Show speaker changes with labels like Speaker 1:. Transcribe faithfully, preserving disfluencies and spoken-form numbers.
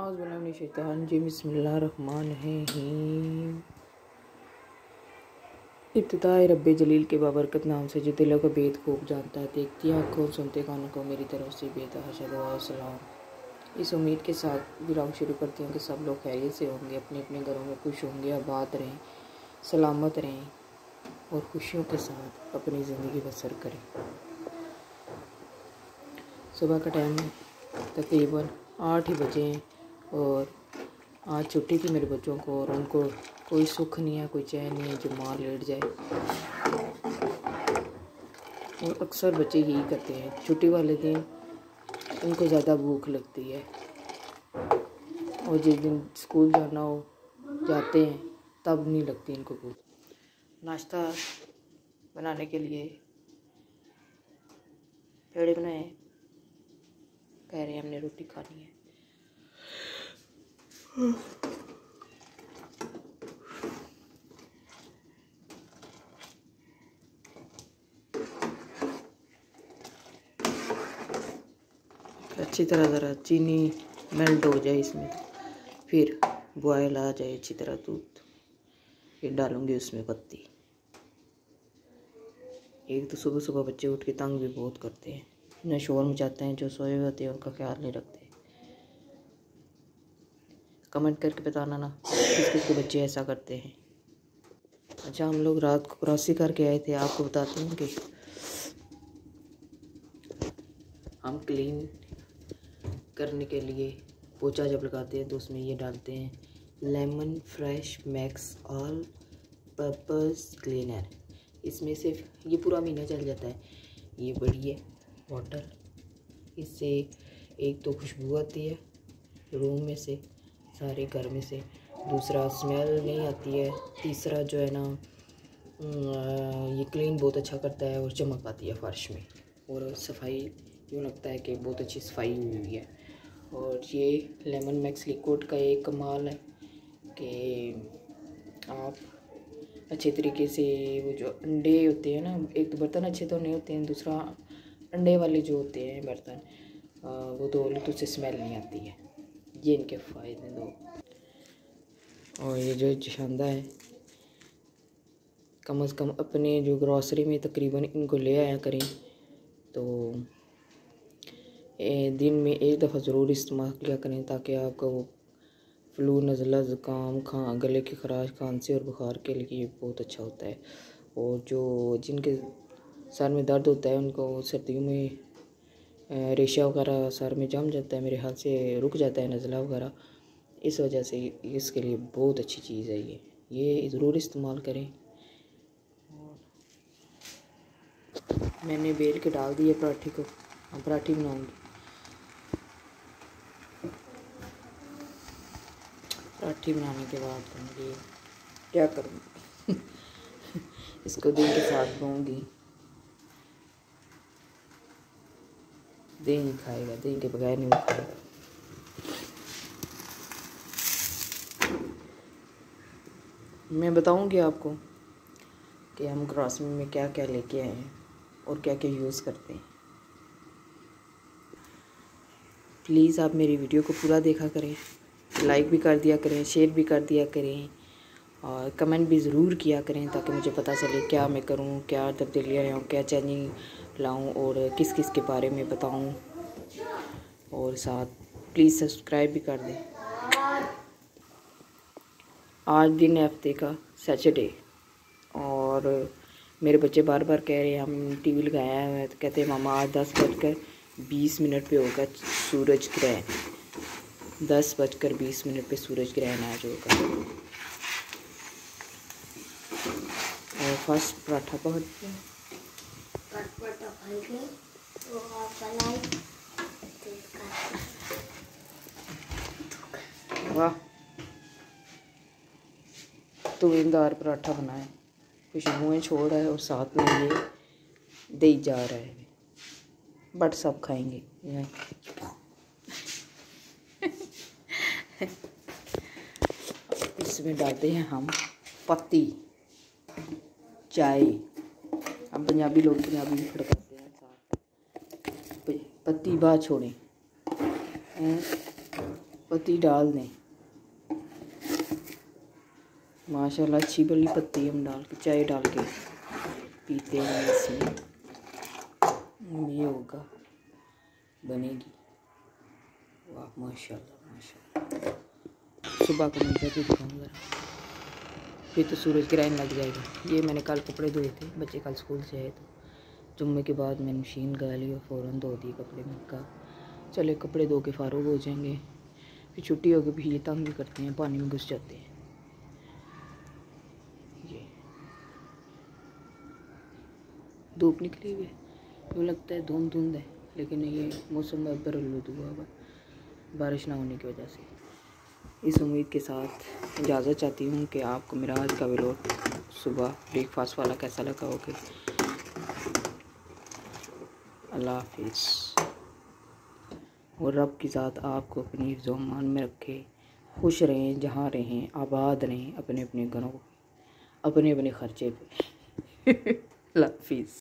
Speaker 1: औज़ुबिल्लाहिमिनश्शैतानिर रजीम बिस्मिल्लाहिर्रहमानिर्रहीम। इब्तिदाए रब्बे जलील के बाबरकत नाम से जो दिलों का भेद खूब जानता है, देखती आँखों सुनते कानों को मेरी तरफ से बेतहाशा दुआ सलाम। इस उम्मीद के साथ व्लॉग शुरू करती हूँ कि सब लोग खैरियत से होंगे, अपने अपने घरों में खुश होंगे, आबाद रहें, सलामत रहें और खुशियों के साथ अपनी ज़िंदगी बसर करें। सुबह का टाइम तकरीबन आठ ही बजे हैं और आज छुट्टी थी मेरे बच्चों को और उनको कोई सुख नहीं है, कोई चैन नहीं है जो मार लेट जाए। और अक्सर बच्चे यही करते हैं, छुट्टी वाले दिन उनको ज़्यादा भूख लगती है और जिस दिन स्कूल जाना हो जाते हैं तब नहीं लगती इनको भूख। नाश्ता बनाने के लिए पेड़े बनाए, कह रहे हैं हमने रोटी खानी है। अच्छी तरह ज़रा चीनी मेल्ट हो जाए इसमें, फिर बॉयल आ जाए अच्छी तरह दूध, फिर डालूंगी उसमें पत्ती। एक तो सुबह सुबह बच्चे उठ के तंग भी बहुत करते हैं, न शोर मचाते हैं, जो सोए हुए होते हैं उनका ख्याल नहीं रखते। कमेंट करके बताना ना किस किस के बच्चे ऐसा करते हैं। अच्छा, हम लोग रात को क्रॉसिंग करके आए थे, आपको बताते हैं कि हम क्लीन करने के लिए पोछा जब लगाते हैं तो उसमें ये डालते हैं lemon fresh max all purpose cleaner. इसमें सिर्फ ये पूरा महीना चल जाता है। ये बड़ी है बॉटल, इससे एक तो खुशबू आती है रूम में से, सारे घर में से, दूसरा स्मेल नहीं आती है, तीसरा जो है ना ये क्लीन बहुत अच्छा करता है और चमक आती है फर्श में और सफाई यूँ लगता है कि बहुत अच्छी सफाई हुई हुई है। और ये लेमन मैक्स लिक्विड का एक कमाल है कि आप अच्छे तरीके से वो जो अंडे होते हैं ना, एक तो बर्तन अच्छे तो नहीं होते हैं, दूसरा अंडे वाले जो होते हैं बर्तन वो धो लो तो उससे स्मेल नहीं आती है। ये इनके फ़ायदे दो। और ये जो शानदार है, कम से कम अपने जो ग्रॉसरी में तकरीबन इनको ले आया करें तो दिन में एक दफ़ा ज़रूर इस्तेमाल किया करें ताकि आपका वो फ्लू, नज़ला, ज़ुकाम, खां गले की खराश, खांसी और बुखार के लिए बहुत अच्छा होता है। और जो जिनके सर में दर्द होता है उनको सर्दियों में रेशा वगैरह सर में जम जाता है, मेरे हाथ से रुक जाता है नज़ला वगैरह, इस वजह से इसके लिए बहुत अच्छी चीज़ है। ये ये ज़रूर इस्तेमाल करें। मैंने बेल के डाल दिए पराठे को, हम पराठी बनाऊंगी। पराठी बनाने के बाद दूँगी, क्या करूँगी इसको दही के साथ दूँगी। दही नहीं खाएगा, दही के बगैर नहीं खाएगा। मैं बताऊँगी आपको कि हम ग्रॉसरी में क्या क्या लेके आए हैं और क्या क्या यूज़ करते हैं। प्लीज़ आप मेरी वीडियो को पूरा देखा करें, लाइक भी कर दिया करें, शेयर भी कर दिया करें और कमेंट भी ज़रूर किया करें ताकि मुझे पता चले क्या मैं करूं, क्या तब्दीलियाँ लाऊं, क्या चेंजिंग लाऊं और किस किस के बारे में बताऊं। और साथ प्लीज़ सब्सक्राइब भी कर दें। आज दिन है हफ्ते का सैटरडे और मेरे बच्चे बार बार कह रहे हैं हम टीवी लगाया है तो कहते हैं मामा आज दस बजकर बीस मिनट पे होगा सूरज ग्रहण। दस बजकर बीस मिनट पे सूरज ग्रहण आज होगा। और फर्स्ट पराठा पकड़ वाह, तुवेंदार पराठा बनाए, खुशबुएँ छोड़ रहा है और साथ में ये दही जा रहा है, बट सब खाएंगे। इसमें डालते हैं हम पत्ती, चाय, हम पंजाबी लोग पंजाबी में फड़काते हैं साथ, पत्ती बात छोड़ें। पत्ती डाल दें। माशाल्लाह अच्छी बड़ी पत्ती हम डाल के चाय डाल के पीते हैं। इसमें ये होगा बनेगी। वाह माशाल्लाह माशाल्लाह। सुबह को मैं भी दिखाऊंगा, फिर तो सूरज ग्रहण लग जाएगा। ये मैंने कल कपड़े धोए थे, बच्चे कल स्कूल से आए तो जुम्मे के बाद मैंने मशीन लगा ली और फ़ौरन धो दिए कपड़े। मैं कहा चले कपड़े धो के फारूक हो जाएंगे, फिर छुट्टी होगी। फिर ये तंग भी करते हैं, पानी में घुस जाते हैं। ये धूप निकली हुई है, यूँ लगता है धुंध धुंध है, लेकिन ये मौसम में बरलूद हुआ हुआ बारिश ना होने की वजह से। इस उम्मीद के साथ इजाज़त चाहती हूँ कि आपको मेरा आज का व्लॉग सुबह ब्रेकफास्ट वाला कैसा लगा होगा। अल्लाह हाफिज़। और रब की ज़ात आपको अपनी हिफ्ज़-ओ-अमान में रखे, खुश रहें, जहाँ रहें, आबाद रहें, अपने अपने घरों, अपने अपने खर्चे पे। अल्लाह हाफिज़।